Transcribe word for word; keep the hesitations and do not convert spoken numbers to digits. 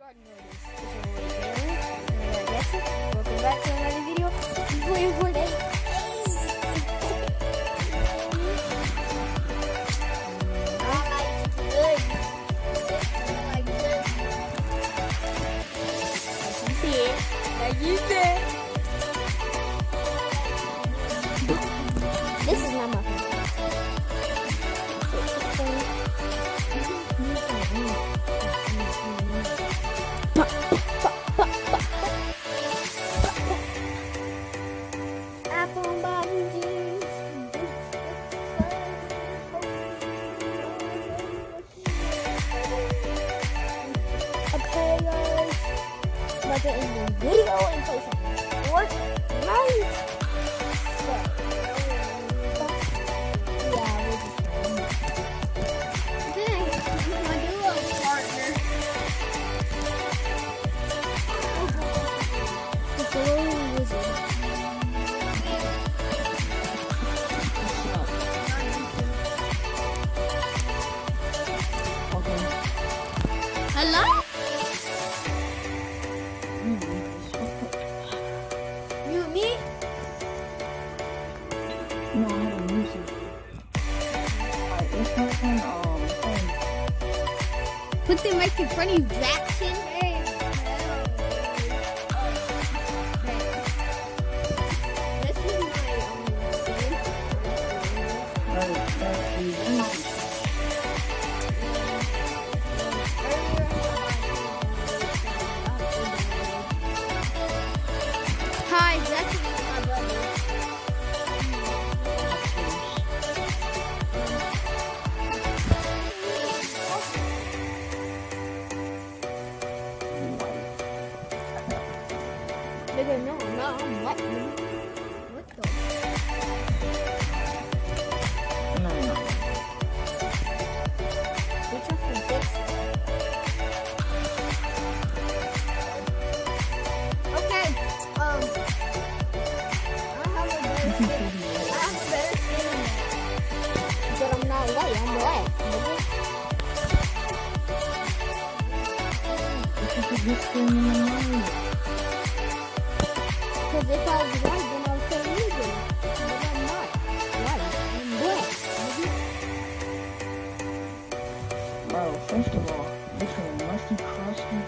already know this. It's your boy Taylor. And I guess it. Welcome back to another video. I'm playing Fortnite. Like you said. This is not my phone. Apple bottom juice. Okay, guys. About to end the video and play some Fortnite. So, yeah, we're just dang, my duo partner. The glowing wizard. Okay. Hello? You, me? No, I have a music. Alright, this person, um, phone. Put the mic in front of you, Jackson. Hey. This is my um, Right, that is music. Hi, Jackson is my brother. Nigga, no, no, I'm white, nigga. What the? No, no. Which one is this? Okay, um, I have a better skin. I have a better skin than that. But I'm not white, I'm black, nigga. This is a good thing in the mind. Because if I was white, then I would say nigga. But I'm not white, I'm black, nigga. Bro, first of all, this is a musty, crusty